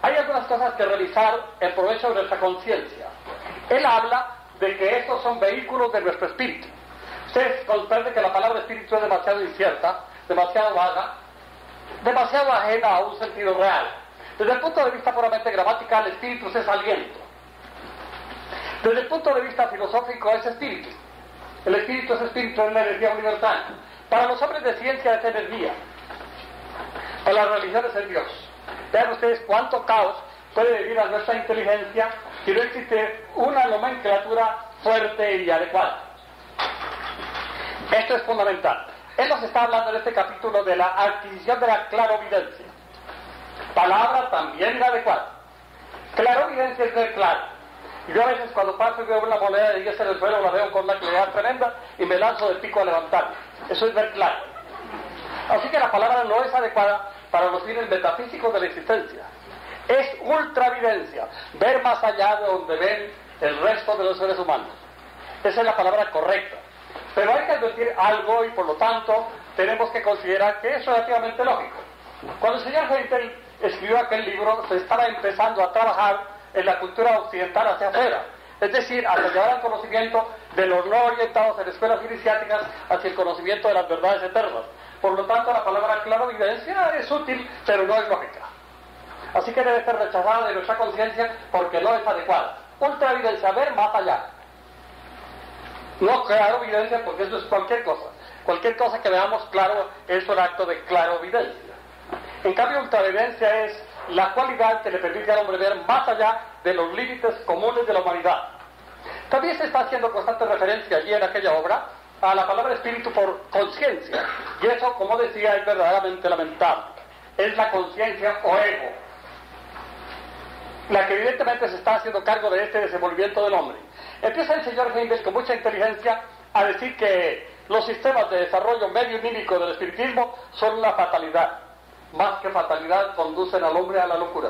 Hay algunas cosas que realizar en provecho de nuestra conciencia. Él habla de que estos son vehículos de nuestro espíritu. Ustedes comprenden que la palabra espíritu es demasiado incierta, demasiado vaga, demasiado ajena a un sentido real. Desde el punto de vista puramente gramatical, espíritu es aliento. Desde el punto de vista filosófico, es espíritu. El espíritu es espíritu, es la energía universal. Para los hombres de ciencia es energía. Para las religiones es Dios. Vean ustedes cuánto caos puede vivir a nuestra inteligencia si no existe una nomenclatura fuerte y adecuada. Esto es fundamental. Él nos está hablando en este capítulo de la adquisición de la clarovidencia. Palabra también inadecuada. Clarovidencia es ver claro. Y yo a veces cuando paso y veo una moneda de diez en el suelo la veo con una claridad tremenda y me lanzo de pico a levantarme. Eso es ver claro. Así que la palabra no es adecuada para los fines metafísicos de la existencia. Es ultravidencia, ver más allá de donde ven el resto de los seres humanos. Esa es la palabra correcta. Pero hay que advertir algo y por lo tanto tenemos que considerar que es relativamente lógico. Cuando el señor Hegel escribió aquel libro, se estaba empezando a trabajar en la cultura occidental hacia afuera. Es decir, hacia llevar al conocimiento de los no orientados en escuelas iniciáticas hacia el conocimiento de las verdades eternas. Por lo tanto, la palabra clarovidencia es útil, pero no es lógica. Así que debe ser rechazada de nuestra conciencia porque no es adecuada. Ultravidencia, ver más allá. No clarovidencia porque eso es cualquier cosa. Cualquier cosa que veamos claro es un acto de clarovidencia. En cambio, ultravidencia es la cualidad que le permite al hombre ver más allá de los límites comunes de la humanidad. También se está haciendo constante referencia allí en aquella obra a la palabra espíritu por conciencia. Y eso, como decía, es verdaderamente lamentable. Es la conciencia o ego, la que evidentemente se está haciendo cargo de este desenvolvimiento del hombre. Empieza el señor Hegel con mucha inteligencia a decir que los sistemas de desarrollo medio-mímico del espiritismo son una fatalidad. Más que fatalidad, conducen al hombre a la locura.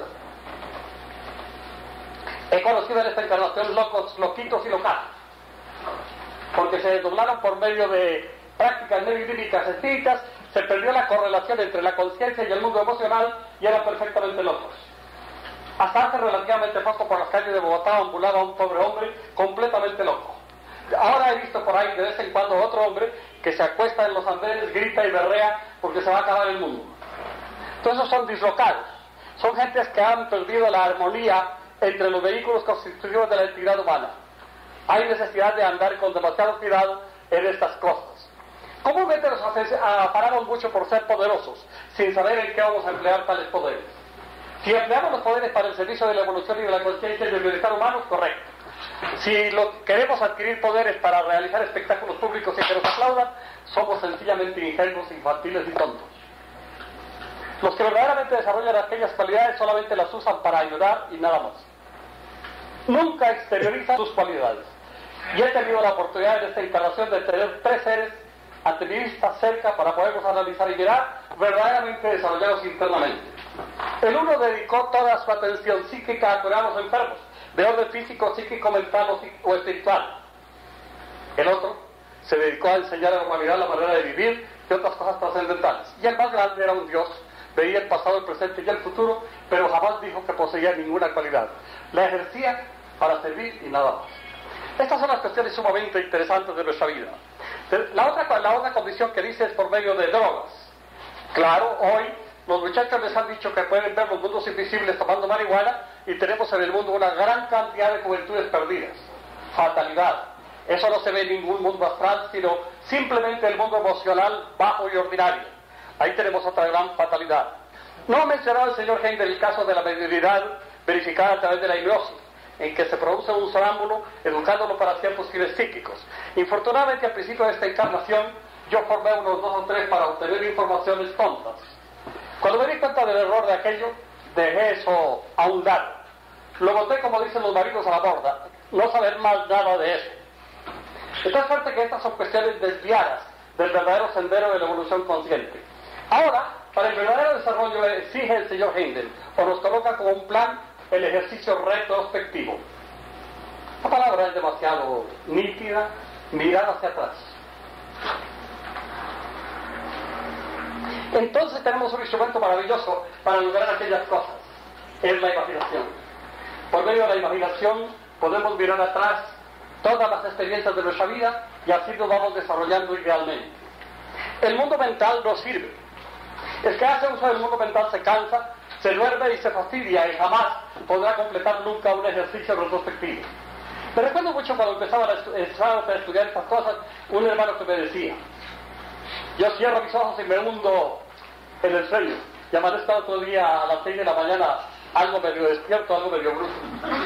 He conocido en esta encarnación locos, loquitos y locales, porque se desdoblaron por medio de prácticas medio-mímicas espíritas, se perdió la correlación entre la conciencia y el mundo emocional y eran perfectamente locos. Hasta hace relativamente poco por las calles de Bogotá ambulaba un pobre hombre completamente loco. Ahora he visto por ahí de vez en cuando otro hombre que se acuesta en los andenes, grita y berrea porque se va a acabar el mundo. Todos esos son dislocados. Son gentes que han perdido la armonía entre los vehículos constitutivos de la entidad humana. Hay necesidad de andar con demasiado cuidado en estas cosas. Comúnmente nos aparamos mucho por ser poderosos, sin saber en qué vamos a emplear tales poderes. Si empleamos los poderes para el servicio de la evolución y de la conciencia y del bienestar humano, correcto. Si lo, queremos adquirir poderes para realizar espectáculos públicos y que nos aplaudan, somos sencillamente ingenuos, infantiles y tontos. Los que verdaderamente desarrollan aquellas cualidades solamente las usan para ayudar y nada más. Nunca exteriorizan sus cualidades. Y he tenido la oportunidad en esta encarnación de tener tres seres ante mi vista cerca para poderlos analizar y mirar verdaderamente desarrollados internamente. El uno dedicó toda su atención psíquica a curar a los enfermos, de orden físico, psíquico, mental o, psíquico, o espiritual. El otro se dedicó a enseñar a la humanidad la manera de vivir y otras cosas trascendentales. Y el más grande era un Dios, veía el pasado, el presente y el futuro, pero jamás dijo que poseía ninguna cualidad. La ejercía para servir y nada más. Estas son las cuestiones sumamente interesantes de nuestra vida. La otra, la otra condición que dice es por medio de drogas. Claro, hoy los muchachos les han dicho que pueden ver los mundos invisibles tomando marihuana y tenemos en el mundo una gran cantidad de juventudes perdidas. Fatalidad. Eso no se ve en ningún mundo astral, sino simplemente el mundo emocional bajo y ordinario. Ahí tenemos otra gran fatalidad. No ha mencionado el señor Hegel el caso de la mediunidad verificada a través de la hipnosis, en que se produce un sonámbulo educándolo para ciertos fines psíquicos. Infortunadamente, al principio de esta encarnación, yo formé unos dos o tres para obtener informaciones tontas. Cuando me di cuenta del error de aquello, dejé eso a un lado. Lo boté, como dicen los maridos, a la borda, no saber más nada de eso. De tal suerte que estas son cuestiones desviadas del verdadero sendero de la evolución consciente. Ahora, para el verdadero desarrollo exige el señor Hegel, o nos coloca como un plan el ejercicio retrospectivo. La palabra es demasiado nítida, mirar hacia atrás. Entonces tenemos un instrumento maravilloso para lograr aquellas cosas. es la imaginación. Por medio de la imaginación podemos mirar atrás todas las experiencias de nuestra vida y así nos vamos desarrollando idealmente. El mundo mental nos sirve. El que hace uso del mundo mental se cansa, se duerme y se fastidia y jamás podrá completar nunca un ejercicio retrospectivo. Me recuerdo mucho cuando empezaba a, estu empezaba a estudiar estas cosas, un hermano que me decía: yo cierro mis ojos y me hundo en el sueño, y amanezco otro día a las seis de la mañana algo medio despierto, algo medio bruto.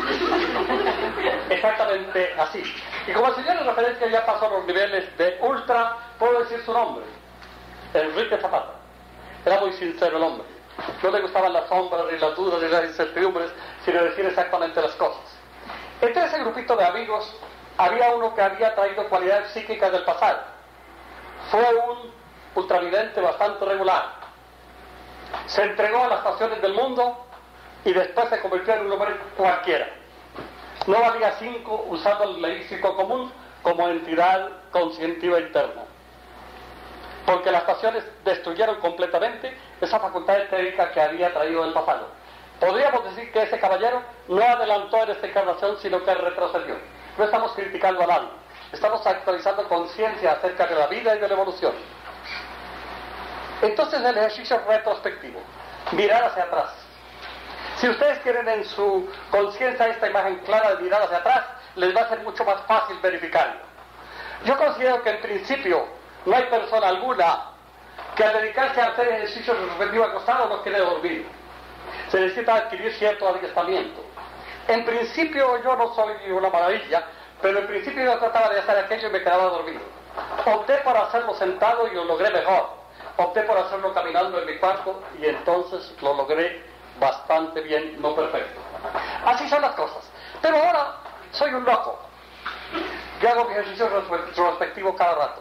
Exactamente así. Y como el señor en referencia ya pasó los niveles de ultra, puedo decir su nombre: Enrique Zapata. Era muy sincero el hombre. No le gustaban las sombras, ni las dudas, ni las incertidumbres, sino decir exactamente las cosas. Entre ese grupito de amigos había uno que había traído cualidades psíquicas del pasado. Fue un ultravidente bastante regular. Se entregó a las pasiones del mundo y después se convirtió en un hombre cualquiera. No valía cinco usando el léxico común como entidad conscientiva interna. Porque las pasiones destruyeron completamente esa facultad estética que había traído del pasado. Podríamos decir que ese caballero no adelantó en esta encarnación, sino que retrocedió. No estamos criticando a nadie, estamos actualizando conciencia acerca de la vida y de la evolución. Entonces el ejercicio retrospectivo, mirar hacia atrás. Si ustedes quieren en su conciencia esta imagen clara de mirar hacia atrás, les va a ser mucho más fácil verificarlo. Yo considero que en principio no hay persona alguna que al dedicarse a hacer ejercicio retrospectivo acostado no quiere dormir. Se necesita adquirir cierto adiestramiento. En principio yo no soy una maravilla, pero en principio yo trataba de hacer aquello y me quedaba dormido. Opté por hacerlo sentado y lo logré mejor. Opté por hacerlo caminando en mi cuarto y entonces lo logré bastante bien, no perfecto. Así son las cosas. Pero ahora soy un loco. Yo hago mi ejercicio retrospectivo cada rato.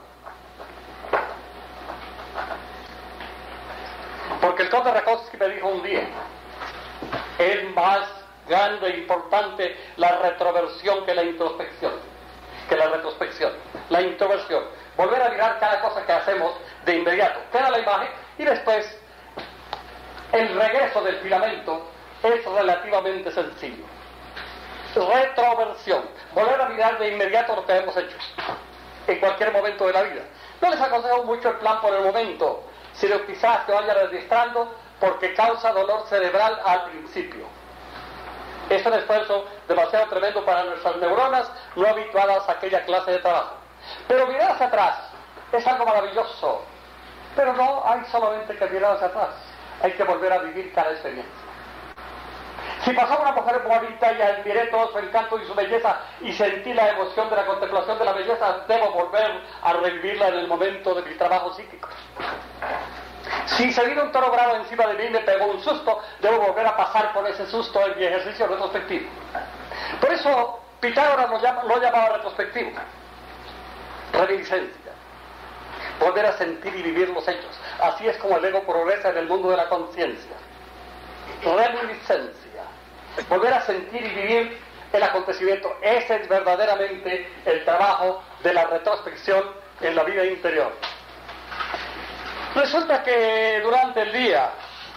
Porque el conde Rakowski me dijo un día: es más grande e importante la retroversión que la introspección. Que la retrospección. La introversión. Volver a mirar cada cosa que hacemos de inmediato. Queda la imagen y después el regreso del filamento es relativamente sencillo. Retroversión. Volver a mirar de inmediato lo que hemos hecho. En cualquier momento de la vida. No les aconsejo mucho el plan por el momento, sino quizás que vaya registrando porque causa dolor cerebral al principio. Es un esfuerzo demasiado tremendo para nuestras neuronas no habituadas a aquella clase de trabajo. Pero mirar hacia atrás es algo maravilloso. Pero no hay solamente que mirar hacia atrás, hay que volver a vivir cada experiencia. Si pasó una mujer bonita y admiré todo su encanto y su belleza y sentí la emoción de la contemplación de la belleza, debo volver a revivirla en el momento de mi trabajo psíquico. Si se vino un toro bravo encima de mí y me pegó un susto, debo volver a pasar por ese susto en mi ejercicio retrospectivo. Por eso Pitágoras lo, llama, lo llamaba retrospectivo. Reminiscencia. Volver a sentir y vivir los hechos. Así es como el ego progresa en el mundo de la conciencia. Reminiscencia. Volver a sentir y vivir el acontecimiento. Ese es verdaderamente el trabajo de la retrospección en la vida interior. Resulta que durante el día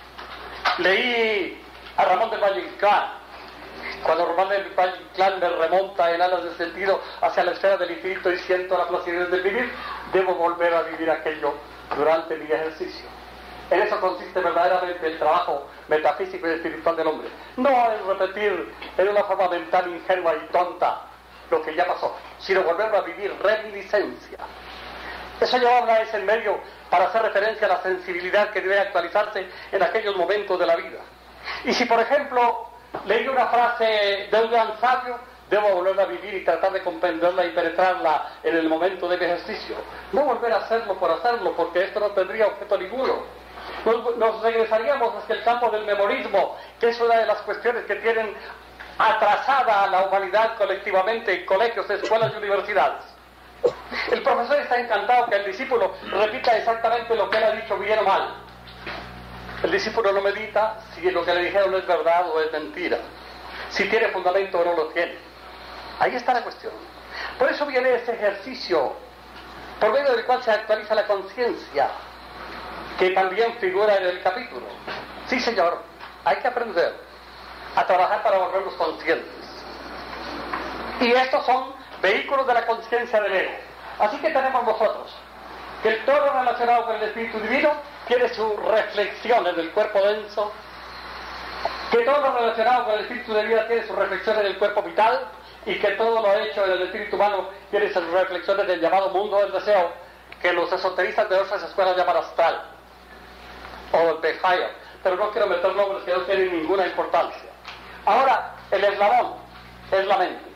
leí a Ramón del Valle Inclán. Cuando Ramón del Valle Inclán me remonta en alas de sentido hacia la esfera del infinito y siento la placidez de vivir, debo volver a vivir aquello durante mi ejercicio. En eso consiste verdaderamente el trabajo metafísico y espiritual del hombre. No en repetir en una forma mental ingenua y tonta lo que ya pasó, sino volver a vivir reminiscencia. Eso yo habla es el medio para hacer referencia a la sensibilidad que debe actualizarse en aquellos momentos de la vida. Y si, por ejemplo, leí una frase de un gran sabio, debo volverla a vivir y tratar de comprenderla y penetrarla en el momento de mi ejercicio. No volver a hacerlo por hacerlo, porque esto no tendría objeto ninguno. Nos, nos regresaríamos hacia el campo del memorismo, que es una de las cuestiones que tienen atrasada a la humanidad colectivamente en colegios, escuelas y universidades. El profesor está encantado que el discípulo repita exactamente lo que él ha dicho, bien o mal. El discípulo no medita si lo que le dijeron es verdad o es mentira, si tiene fundamento o no lo tiene. Ahí está la cuestión. Por eso viene ese ejercicio por medio del cual se actualiza la conciencia, que también figura en el capítulo. Sí, señor, hay que aprender. a trabajar para volvernos conscientes. Y estos son vehículos de la conciencia del ego. Así que tenemos nosotros que todo lo relacionado con el Espíritu Divino tiene su reflexión en el cuerpo denso, que todo lo relacionado con el Espíritu de vida tiene su reflexión en el cuerpo vital, y que todo lo hecho en el Espíritu humano tiene sus reflexiones en el llamado mundo del deseo, que los esoteristas de otras escuelas llaman astral, o el Behaia, pero no quiero meter nombres que no tienen ninguna importancia. Ahora, el eslabón es la mente.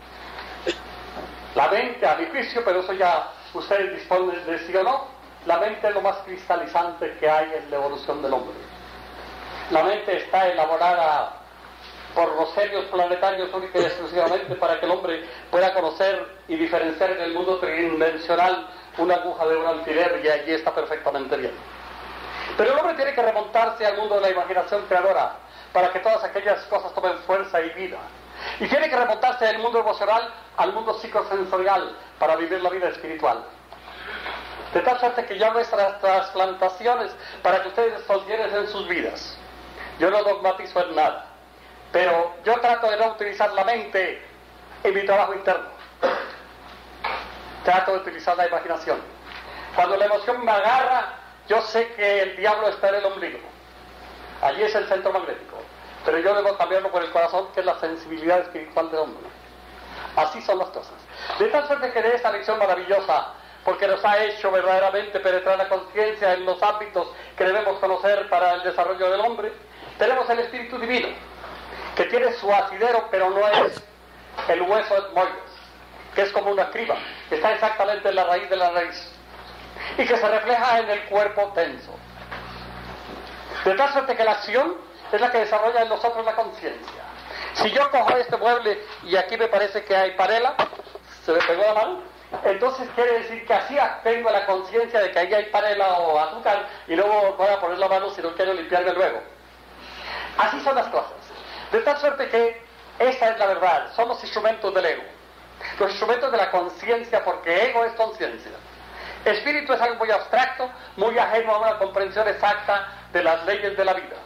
La mente, a mi juicio, pero eso ya ustedes disponen de sí o no, la mente es lo más cristalizante que hay en la evolución del hombre. La mente está elaborada por los genios planetarios única y exclusivamente para que el hombre pueda conocer y diferenciar en el mundo tridimensional una aguja de un alfiler, y allí está perfectamente bien. Pero el hombre tiene que remontarse al mundo de la imaginación creadora para que todas aquellas cosas tomen fuerza y vida. Y tiene que remontarse del mundo emocional al mundo psicosensorial para vivir la vida espiritual. De tal suerte que yo nuestras trasplantaciones para que ustedes consideren sus vidas. Yo no dogmatizo en nada, pero yo trato de no utilizar la mente en mi trabajo interno. Trato de utilizar la imaginación. Cuando la emoción me agarra, yo sé que el diablo está en el ombligo. Allí es el centro magnético. Pero yo debo cambiarlo por el corazón, que es la sensibilidad espiritual del hombre. Así son las cosas. De tal suerte que de esta lección maravillosa, porque nos ha hecho verdaderamente penetrar la conciencia en los ámbitos que debemos conocer para el desarrollo del hombre, tenemos el Espíritu Divino, que tiene su asidero, pero no es el hueso etmoides, que es como una criba, que está exactamente en la raíz de la raíz, y que se refleja en el cuerpo tenso. De tal suerte que la acción es la que desarrolla en nosotros la conciencia. Si yo cojo este mueble y aquí me parece que hay panela, se me pegó la mano, entonces quiere decir que así tengo la conciencia de que ahí hay panela o azúcar, y luego voy a poner la mano si no quiero limpiarme luego. Así son las cosas. De tal suerte que esta es la verdad, somos instrumentos del ego, los instrumentos de la conciencia, porque ego es conciencia. Espíritu es algo muy abstracto, muy ajeno a una comprensión exacta de las leyes de la vida.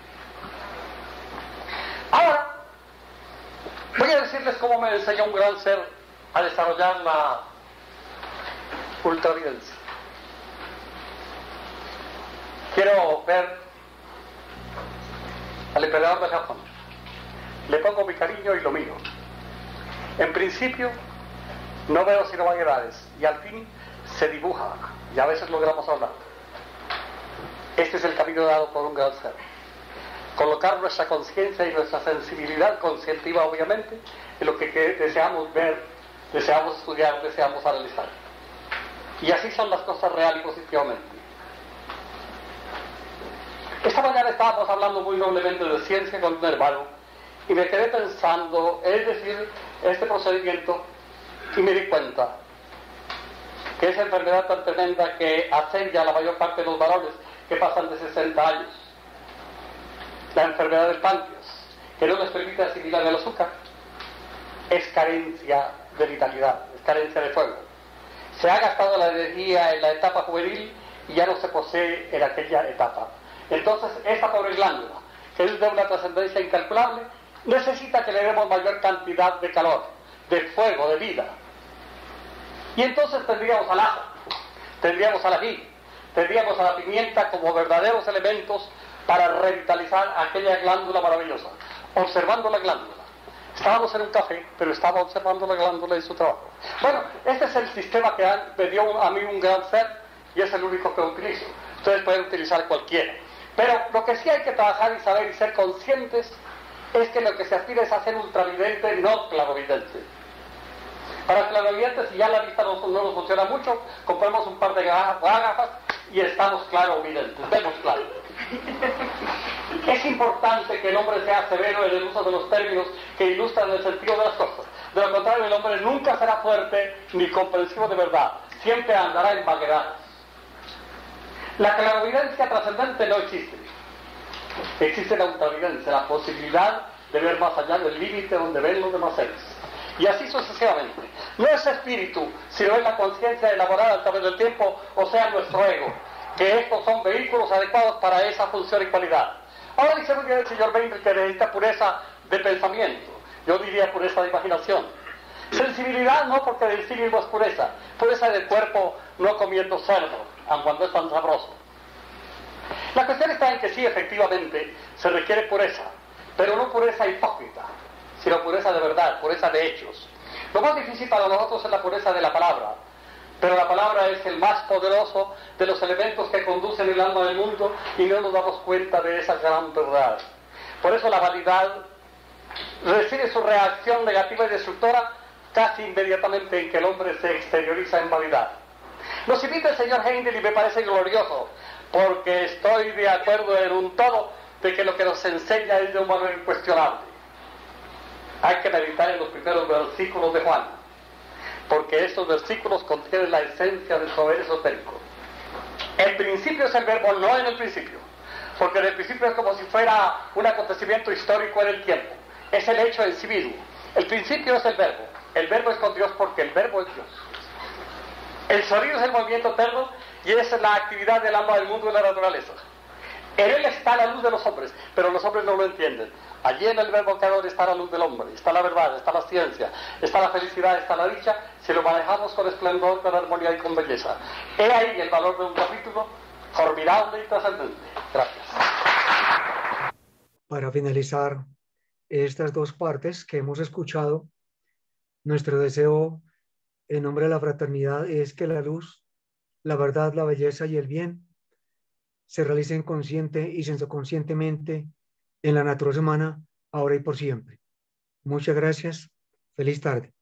Ahora, voy a decirles cómo me enseñó un gran ser a desarrollar la ultravidencia. Quiero ver al emperador de Japón. Le pongo mi cariño y lo miro. En principio, no veo sino vaguedades, y al fin se dibuja, y a veces logramos hablar. Este es el camino dado por un gran ser. Colocar nuestra conciencia y nuestra sensibilidad conscientiva, obviamente, en lo que, que deseamos ver, deseamos estudiar, deseamos analizar. Y así son las cosas reales y positivamente. Esta mañana estábamos hablando muy noblemente de ciencia con un hermano, y me quedé pensando, es decir, este procedimiento, y me di cuenta que esa enfermedad tan tremenda que asedia a la mayor parte de los varones que pasan de sesenta años, la enfermedad del páncreas, que no les permite asimilar el azúcar, es carencia de vitalidad, es carencia de fuego. Se ha gastado la energía en la etapa juvenil y ya no se posee en aquella etapa. Entonces, esta pobre glándula, que es de una trascendencia incalculable, necesita que le demos mayor cantidad de calor, de fuego, de vida. Y entonces tendríamos al ajo, tendríamos al ají, tendríamos a la pimienta como verdaderos elementos para revitalizar aquella glándula maravillosa. Observando la glándula. Estábamos en un café, pero estaba observando la glándula y su trabajo. Bueno, este es el sistema que me dio a mí un gran ser, y es el único que utilizo. Ustedes pueden utilizar cualquiera. Pero lo que sí hay que trabajar y saber y ser conscientes es que lo que se aspira es a ser ultravidente, no clarovidente. Para clarovidentes, si ya la vista no, no nos funciona mucho, compramos un par de gafas y estamos clarovidentes, vemos claro. Es importante que el hombre sea severo en el uso de los términos que ilustran el sentido de las cosas. De lo contrario, el hombre nunca será fuerte ni comprensivo de verdad, siempre andará en vaguedades. La clarovidencia trascendente no existe. Existe la ultravidencia, la posibilidad de ver más allá del límite donde ven los demás seres. Y así sucesivamente. No es espíritu, sino es la conciencia elaborada a través del tiempo, o sea, nuestro ego, que estos son vehículos adecuados para esa función y cualidad. Ahora dice muy bien el señor Weinberg que necesita pureza de pensamiento. Yo diría pureza de imaginación. Sensibilidad no, porque del sí mismo es pureza. Pureza del cuerpo no comiendo cerdo, aun cuando es tan sabroso. La cuestión está en que sí, efectivamente, se requiere pureza, pero no pureza hipócrita, sino pureza de verdad, pureza de hechos. Lo más difícil para nosotros es la pureza de la palabra, pero la palabra es el más poderoso de los elementos que conducen el alma del mundo y no nos damos cuenta de esa gran verdad. Por eso la vanidad recibe su reacción negativa y destructora casi inmediatamente en que el hombre se exterioriza en vanidad. Nos invita el señor Heindel y me parece glorioso, porque estoy de acuerdo en un todo de que lo que nos enseña es de un valor incuestionable. Hay que meditar en los primeros versículos de Juan, porque estos versículos contienen la esencia del saber esotérico. El principio es el verbo, no en el principio, porque en el principio es como si fuera un acontecimiento histórico en el tiempo. Es el hecho en sí mismo. El principio es el verbo. El verbo es con Dios porque el verbo es Dios. El sonido es el movimiento eterno y es la actividad del alma del mundo y de la naturaleza. En él está la luz de los hombres, pero los hombres no lo entienden. Allí en el verbo creador está la luz del hombre, está la verdad, está la ciencia, está la felicidad, está la dicha, si lo manejamos con esplendor, con armonía y con belleza. He ahí el valor de un capítulo formidable y trascendente. Gracias. Para finalizar estas dos partes que hemos escuchado, nuestro deseo en nombre de la fraternidad es que la luz, la verdad, la belleza y el bien se realicen consciente y sensoconscientemente en la naturaleza humana, ahora y por siempre. Muchas gracias. Feliz tarde.